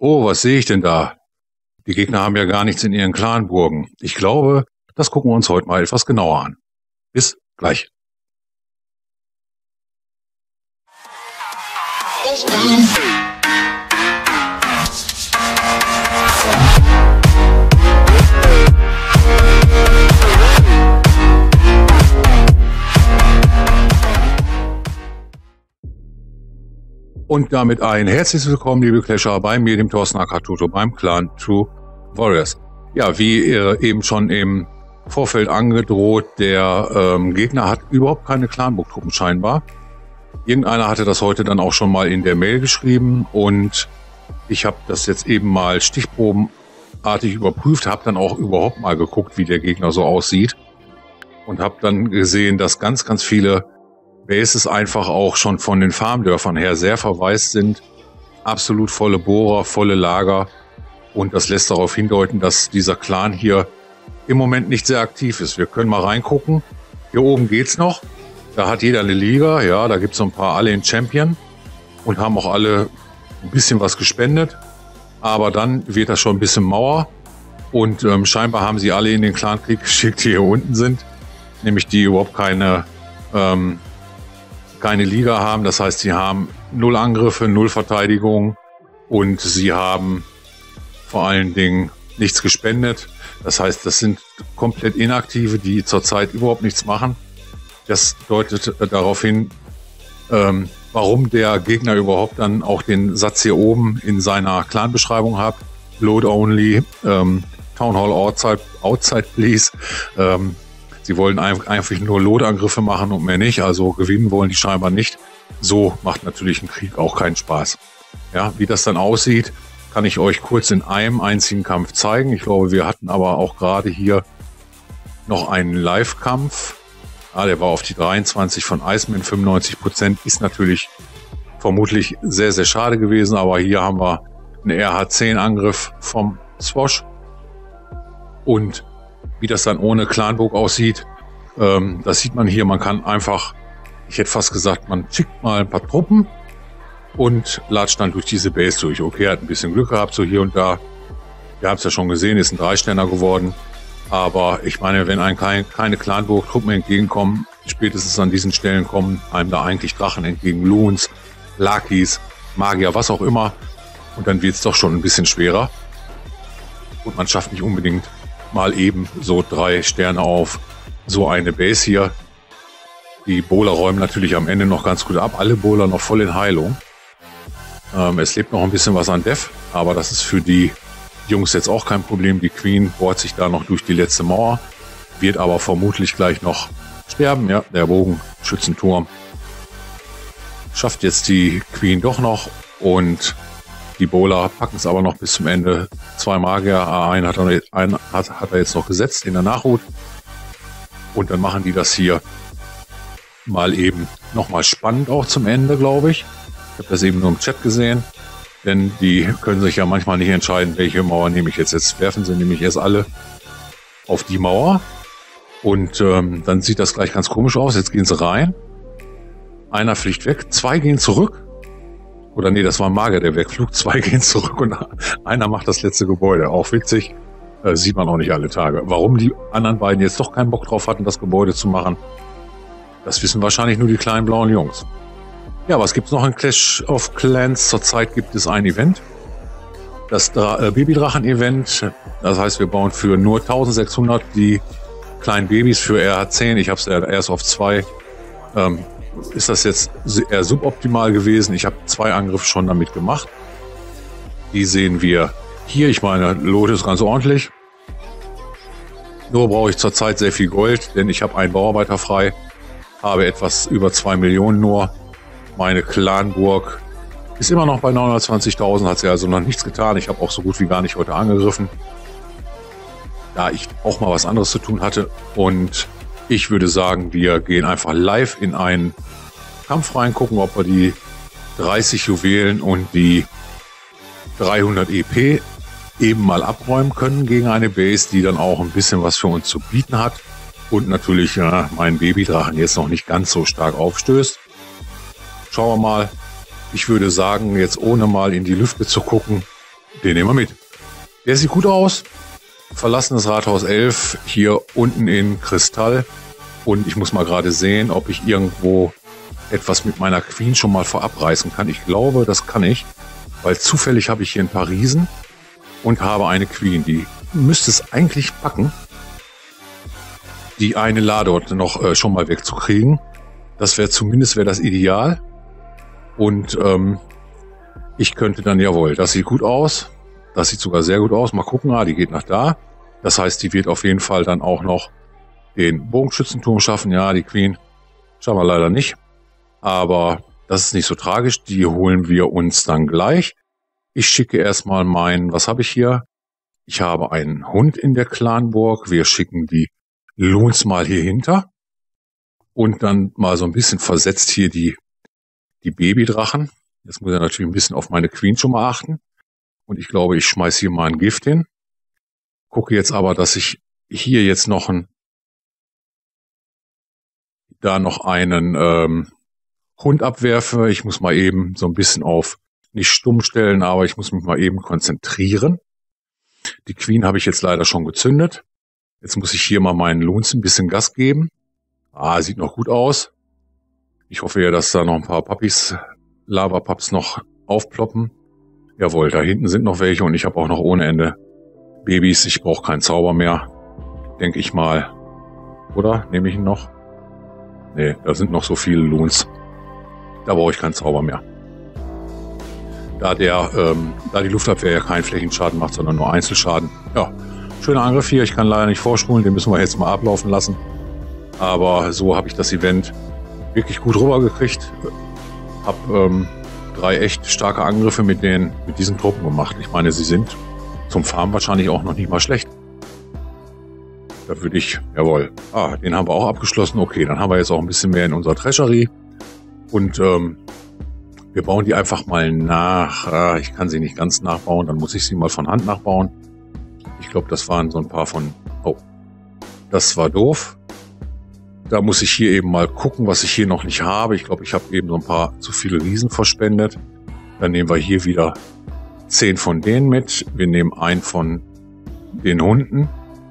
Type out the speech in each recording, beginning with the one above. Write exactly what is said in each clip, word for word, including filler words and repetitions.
Oh, was sehe ich denn da? Die Gegner haben ja gar nichts in ihren Clanburgen. Ich glaube, das gucken wir uns heute mal etwas genauer an. Bis gleich. Und damit ein herzliches Willkommen, liebe Clasher, bei mir, dem Thorsten Akatuto, beim Clan True Warriors. Ja, wie äh, eben schon im Vorfeld angedroht, der ähm, Gegner hat überhaupt keine Clanburg-Truppen scheinbar. Irgendeiner hatte das heute dann auch schon mal in der Mail geschrieben und ich habe das jetzt eben mal stichprobenartig überprüft, habe dann auch überhaupt mal geguckt, wie der Gegner so aussieht und habe dann gesehen, dass ganz, ganz viele Bases einfach auch schon von den Farmdörfern her sehr verwaist sind. Absolut volle Bohrer, volle Lager. Und das lässt darauf hindeuten, dass dieser Clan hier im Moment nicht sehr aktiv ist. Wir können mal reingucken. Hier oben geht's noch. Da hat jeder eine Liga. Ja, da gibt's so ein paar, alle in Champion. Und haben auch alle ein bisschen was gespendet. Aber dann wird das schon ein bisschen Mauer. Und ähm, scheinbar haben sie alle in den Clankrieg geschickt, die hier unten sind. Nämlich die überhaupt keine... Ähm, keine Liga haben, das heißt, sie haben null Angriffe, null Verteidigung und sie haben vor allen Dingen nichts gespendet. Das heißt, das sind komplett Inaktive, die zurzeit überhaupt nichts machen. Das deutet darauf hin, ähm, warum der Gegner überhaupt dann auch den Satz hier oben in seiner Clan-Beschreibung hat. Load only, ähm, Town Hall outside, outside please. Ähm, Sie wollen einfach nur Lotangriffe machen und mehr nicht, also gewinnen wollen die scheinbar nicht. So macht natürlich ein Krieg auch keinen Spaß. Ja, wie das dann aussieht, kann ich euch kurz in einem einzigen Kampf zeigen. Ich glaube, wir hatten aber auch gerade hier noch einen Live-Kampf. Ah, der war auf die dreiundzwanzig von Iceman, fünfundneunzig Prozent. Ist natürlich vermutlich sehr, sehr schade gewesen, aber hier haben wir einen R H zehn Angriff vom Swash. Und wie das dann ohne Clanburg aussieht, ähm, das sieht man hier. Man kann einfach, ich hätte fast gesagt, man schickt mal ein paar Truppen und latscht dann durch diese Base durch. Okay, hat ein bisschen Glück gehabt, so hier und da. Wir haben es ja schon gesehen, ist ein Dreisterner geworden. Aber ich meine, wenn einem kein, keine Clanburg-Truppen entgegenkommen, spätestens an diesen Stellen kommen einem da eigentlich Drachen entgegen, Loons, Lakis, Magier, was auch immer. Und dann wird es doch schon ein bisschen schwerer. Und man schafft nicht unbedingt mal eben so drei Sterne auf so eine Base hier. Die Bowler räumen natürlich am Ende noch ganz gut ab. Alle Bowler noch voll in Heilung. Ähm, es lebt noch ein bisschen was an Def, aber das ist für die Jungs jetzt auch kein Problem. Die Queen bohrt sich da noch durch die letzte Mauer, wird aber vermutlich gleich noch sterben. Ja, der Bogenschützenturm schafft jetzt die Queen doch noch und die Bowler packen es aber noch bis zum Ende. Zwei Magier, einen hat er, einen hat, hat er jetzt noch gesetzt in der Nachhut. Und dann machen die das hier mal eben nochmal spannend auch zum Ende, glaube ich. Ich habe das eben nur im Chat gesehen. Denn die können sich ja manchmal nicht entscheiden, welche Mauer nehme ich jetzt. Jetzt werfen sie nämlich erst alle auf die Mauer. Und ähm, dann sieht das gleich ganz komisch aus. Jetzt gehen sie rein. Einer fliegt weg, zwei gehen zurück. Oder nee, das war ein Magier, der wegflog. Zwei gehen zurück und einer macht das letzte Gebäude. Auch witzig. Äh, sieht man auch nicht alle Tage. Warum die anderen beiden jetzt doch keinen Bock drauf hatten, das Gebäude zu machen, das wissen wahrscheinlich nur die kleinen blauen Jungs. Ja, was gibt's noch in Clash of Clans? Zurzeit gibt es ein Event. Das Dra- äh, Babydrachen-Event. Das heißt, wir bauen für nur eintausendsechshundert die kleinen Babys für R H zehn. Ich habe es ja erst auf zwei. Ähm, ist das jetzt eher suboptimal gewesen. Ich habe zwei Angriffe schon damit gemacht. Die sehen wir hier. Ich meine, Lot ist ganz ordentlich. Nur brauche ich zurzeit sehr viel Gold, denn ich habe einen Bauarbeiter frei. Habe etwas über zwei Millionen nur. Meine Clanburg ist immer noch bei neunhundertzwanzigtausend, hat sie also noch nichts getan. Ich habe auch so gut wie gar nicht heute angegriffen, da ich auch mal was anderes zu tun hatte. Und ich würde sagen, wir gehen einfach live in einen Kampf rein, gucken, ob wir die dreißig Juwelen und die dreihundert E P eben mal abräumen können gegen eine Base, die dann auch ein bisschen was für uns zu bieten hat. Und natürlich ja, mein Babydrachen jetzt noch nicht ganz so stark aufstößt. Schauen wir mal. Ich würde sagen, jetzt ohne mal in die Lüfte zu gucken, Den nehmen wir mit. Der sieht gut aus. Verlassenes Rathaus elf, hier unten in Kristall. Und ich muss mal gerade sehen, ob ich irgendwo etwas mit meiner Queen schon mal vorab reißen kann. Ich glaube, das kann ich, weil zufällig habe ich hier ein paar Riesen und habe eine Queen. Die müsste es eigentlich packen, die eine La dort noch äh, schon mal wegzukriegen. Das wäre zumindest wäre das ideal. Und ähm, ich könnte dann, jawohl, das sieht gut aus. Das sieht sogar sehr gut aus. Mal gucken, ah, die geht nach da. Das heißt, die wird auf jeden Fall dann auch noch den Bogenschützenturm schaffen. Ja, die Queen schaffen wir leider nicht. Aber das ist nicht so tragisch. Die holen wir uns dann gleich. Ich schicke erstmal meinen, was habe ich hier? Ich habe einen Hund in der Clanburg. Wir schicken die Loons mal hier hinter. Und dann mal so ein bisschen versetzt hier die, die Babydrachen. Jetzt muss ich natürlich ein bisschen auf meine Queen schon mal achten. Und ich glaube, ich schmeiße hier mal ein Gift hin. Gucke jetzt aber, dass ich hier jetzt noch ein, da noch einen ähm, Hund abwerfe. Ich muss mal eben so ein bisschen auf, nicht stumm stellen, aber ich muss mich mal eben konzentrieren. Die Queen habe ich jetzt leider schon gezündet. Jetzt muss ich hier mal meinen Loons ein bisschen Gas geben. Ah, sieht noch gut aus. Ich hoffe ja, dass da noch ein paar Puppies, Lava-Pups noch aufploppen. Jawohl, da hinten sind noch welche und ich habe auch noch ohne Ende Babys. Ich brauche keinen Zauber mehr, denke ich mal. Oder? Nehme ich ihn noch? Nee, da sind noch so viele Loons. Da brauche ich keinen Zauber mehr. Da der, ähm, da die Luftabwehr ja keinen Flächenschaden macht, sondern nur Einzelschaden. Ja, schöner Angriff hier. Ich kann leider nicht vorspulen, den müssen wir jetzt mal ablaufen lassen. Aber so habe ich das Event wirklich gut rübergekriegt. Hab ähm, drei echt starke Angriffe mit den mit diesen Truppen gemacht. Ich meine, sie sind zum Farmen wahrscheinlich auch noch nicht mal schlecht. Da würde ich, jawohl, ah, den haben wir auch abgeschlossen. Okay, dann haben wir jetzt auch ein bisschen mehr in unserer Treasury. Und ähm, wir bauen die einfach mal nach. Ah, ich kann sie nicht ganz nachbauen, dann muss ich sie mal von Hand nachbauen. Ich glaube, das waren so ein paar von... Oh, das war doof. Da muss ich hier eben mal gucken, was ich hier noch nicht habe. Ich glaube, ich habe eben so ein paar zu viele Riesen verspendet. Dann nehmen wir hier wieder zehn von denen mit. Wir nehmen einen von den Hunden.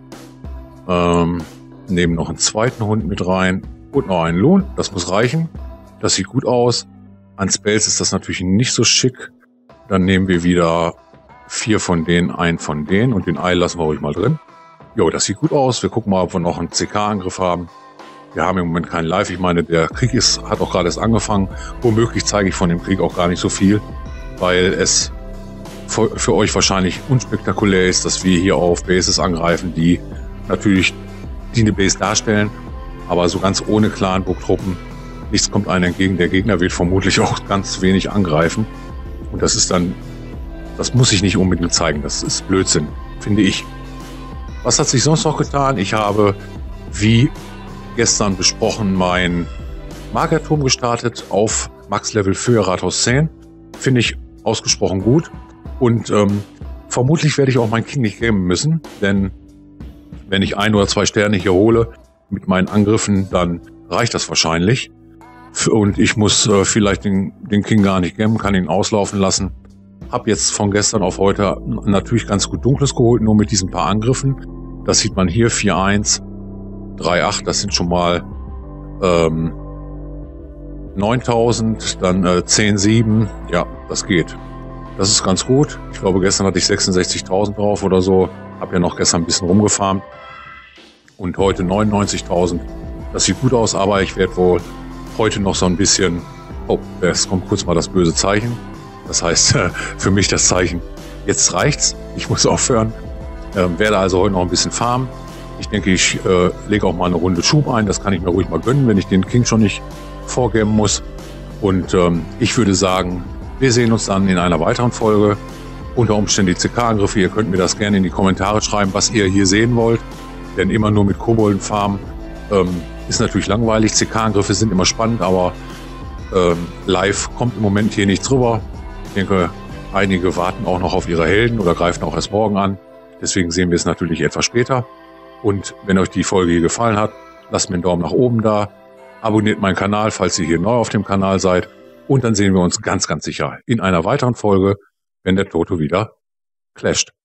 Ähm, nehmen noch einen zweiten Hund mit rein. Und noch einen Lohn. Das muss reichen. Das sieht gut aus. An Spells ist das natürlich nicht so schick. Dann nehmen wir wieder vier von denen, einen von denen. Und den Ei lassen wir ruhig mal drin. Jo, das sieht gut aus. Wir gucken mal, ob wir noch einen C K-Angriff haben. Wir haben im Moment keinen Live. Ich meine, der Krieg ist, hat auch gerade erst angefangen. Womöglich zeige ich von dem Krieg auch gar nicht so viel, weil es für, für euch wahrscheinlich unspektakulär ist, dass wir hier auf Bases angreifen, die natürlich die eine Base darstellen, aber so ganz ohne Clanburg-Truppen. Nichts kommt einem entgegen. Der Gegner wird vermutlich auch ganz wenig angreifen. Und das ist dann, das muss ich nicht unbedingt zeigen. Das ist Blödsinn, finde ich. Was hat sich sonst noch getan? Ich habe, wie gestern besprochen, mein Magierturm gestartet auf Max-Level für Rathaus zehn. Finde ich ausgesprochen gut. Und ähm, vermutlich werde ich auch meinen King nicht gamen müssen, denn wenn ich ein oder zwei Sterne hier hole mit meinen Angriffen, dann reicht das wahrscheinlich. Und ich muss äh, vielleicht den, den King gar nicht gamen, kann ihn auslaufen lassen. Hab jetzt von gestern auf heute natürlich ganz gut Dunkles geholt, nur mit diesen paar Angriffen. Das sieht man hier, vier eins. drei acht, das sind schon mal ähm, neuntausend, dann äh, zehn sieben, ja, das geht. Das ist ganz gut. Ich glaube, gestern hatte ich sechsundsechzigtausend drauf oder so. Habe ja noch gestern ein bisschen rumgefarmt. Und heute neunundneunzigtausend. Das sieht gut aus, aber ich werde wohl heute noch so ein bisschen... Oh, es kommt kurz mal das böse Zeichen. Das heißt, für mich das Zeichen, jetzt reicht's. Ich muss aufhören. Ähm, werde also heute noch ein bisschen farmen. Ich denke, ich äh, lege auch mal eine Runde Schub ein. Das kann ich mir ruhig mal gönnen, wenn ich den King schon nicht vorgeben muss. Und ähm, ich würde sagen, wir sehen uns dann in einer weiteren Folge. Unter Umständen die C K-Angriffe. Ihr könnt mir das gerne in die Kommentare schreiben, was ihr hier sehen wollt. Denn immer nur mit Kobolden farmen ähm, ist natürlich langweilig. C K-Angriffe sind immer spannend, aber ähm, live kommt im Moment hier nichts rüber. Ich denke, einige warten auch noch auf ihre Helden oder greifen auch erst morgen an. Deswegen sehen wir es natürlich etwas später. Und wenn euch die Folge hier gefallen hat, lasst mir einen Daumen nach oben da. Abonniert meinen Kanal, falls ihr hier neu auf dem Kanal seid. Und dann sehen wir uns ganz, ganz sicher in einer weiteren Folge, wenn der Toto wieder clasht.